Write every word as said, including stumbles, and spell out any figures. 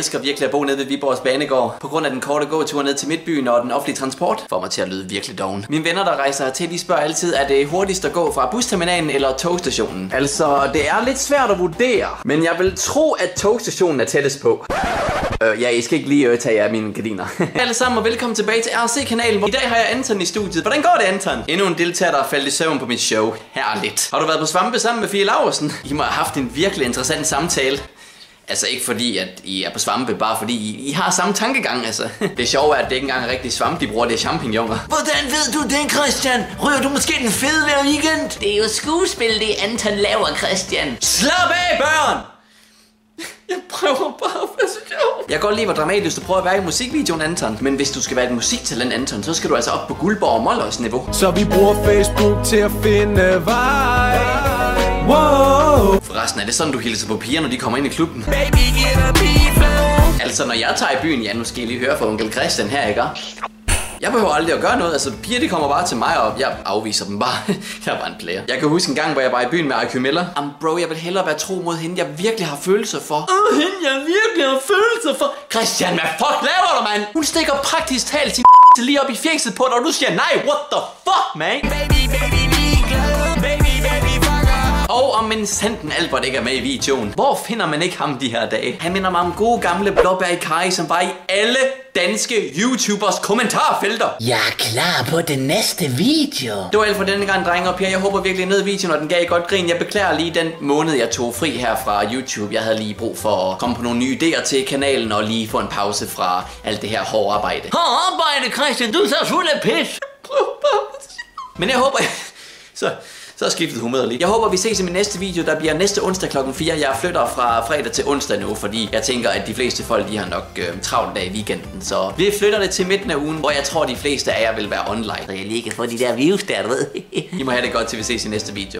elsker virkelig at bo nede ved Viborgs Banegård. På grund af den korte gåtur ned til Midtbyen og den offentlige transport får mig til at lyde virkelig doven. Mine venner, der rejser hertil, de spørger altid, er det hurtigst at gå fra busterminalen eller togstationen? Altså, det er lidt svært at vurdere, men jeg vil tro, at togstationen er tættest på. Øh, ja, I skal ikke lige øh, tage af mine gardiner. Alle sammen og velkommen tilbage til R C-kanalen, hvor i dag har jeg Anton i studiet. Hvordan går det, Anton? Endnu en deltager, der er faldet i søvn på mit show. Herligt. Har du været på svampe sammen med Fie Laursen? I må have haft en virkelig interessant samtale. Altså ikke fordi, at I er på svampe, bare fordi I, I har samme tankegang, altså. Det sjove er, at det ikke engang er rigtig svampe, de bruger, det er champignoner. Hvordan ved du det, Christian? Rører du måske den fede hver weekend? Det er jo skuespil, det Anton laver, Christian. Slap af, børn! Jeg prøver bare at være så sjov. Jeg kan godt lide, hvor dramatisk du prøver at være i musikvideoen, Anton. Men hvis du skal være et musiktalent, Anton, så skal du altså op på Guldborg og Mollers niveau. Så vi bruger Facebook til at finde vej. Wow. Forresten, er det sådan, du hilser på piger, når de kommer ind i klubben? Baby, get a beat flow. Altså, når jeg tager i byen, ja, nu skal I lige høre fra onkel Christian her, ikke? Jeg behøver aldrig at gøre noget, altså piger de kommer bare til mig, og jeg afviser dem bare. Jeg er bare en player. Jeg kan huske en gang, hvor jeg var i byen med I Q Miller. Am bro, jeg vil hellere være tro mod hende, jeg virkelig har følelser for. Åh, hende jeg virkelig har følelser for. Christian, hvad fuck laver du, mand? Hun stikker praktisk talt sin lige op i fjeset på dig, og du siger nej, what the fuck, man? Baby, baby, ligeglad. Baby, baby, fucker. Og om en sanden Albert ikke er med i videoen. Hvor finder man ikke ham de her dage? Han minder mig om gode gamle Blåbær i Kai, som var i alle danske YouTubers kommentarfelter. Jeg er klar på den næste video. Det var alt for denne gang, drenge og piger. Jeg håber virkelig, I nød videoen, og den gav I godt grin. Jeg beklager lige den måned, jeg tog fri her fra YouTube. Jeg havde lige brug for at komme på nogle nye idéer til kanalen, og lige få en pause fra alt det her hårde arbejde. Hårdt arbejde, Christian. Du er så fuld af pis. Men jeg håber... Så... Så er skiftet humøret lige. Jeg håber, vi ses i min næste video, der bliver næste onsdag klokken fire. Jeg flytter fra fredag til onsdag nu, fordi jeg tænker, at de fleste folk, de har nok øh, travlt dag i weekenden. Så vi flytter det til midten af ugen, hvor jeg tror, de fleste af jer vil være online. Så jeg lige kan få de der views der, du ved. I må have det godt, til vi ses i næste video.